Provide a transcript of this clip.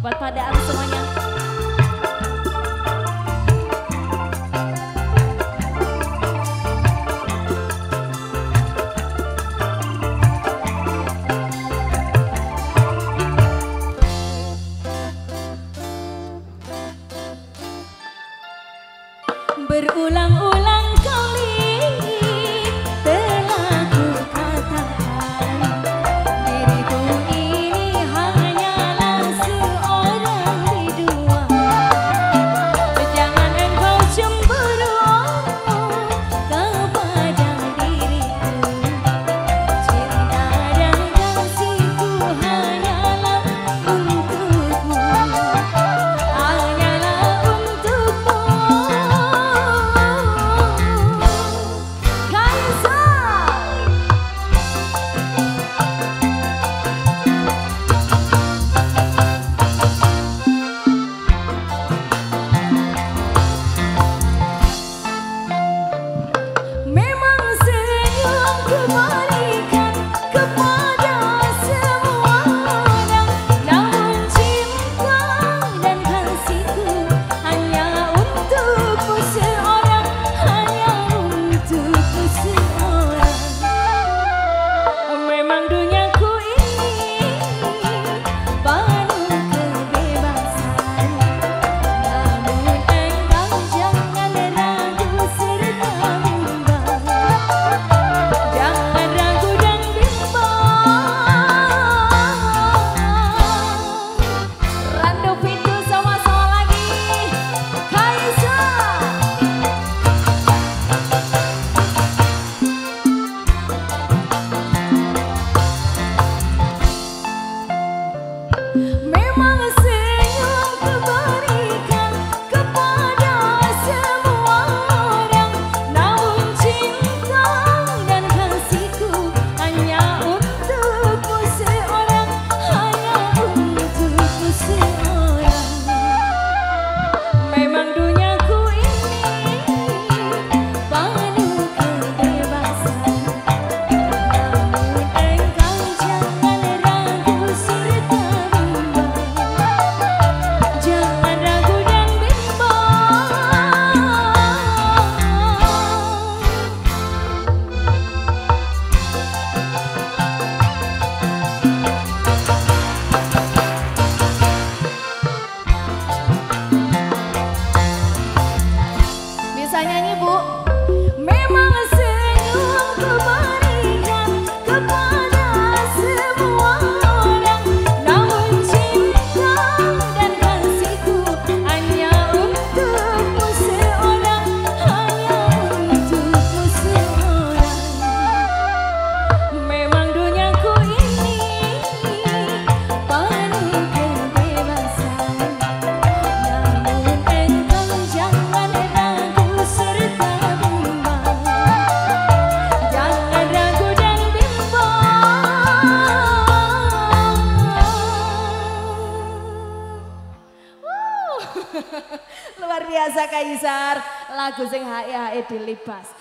Buat padaan semuanya. Berulang-ulang kali telah ku katakan diriku ini hanyalah seorang biduan. Jangan engkau cemburu kepada diriku. Cinta dan kasihku hanyalah untukmu, hanyalah untukmu. Nyanyi Bu. Memang senyumku berikan kepada semua orang, namun cinta dan kasihku hanya untukmu seorang, hanya untukmu seorang. Memang duniaku ini penuh kebebasan, namun engkau jangan luar biasa Kaisar, lagu sing hae dilibas.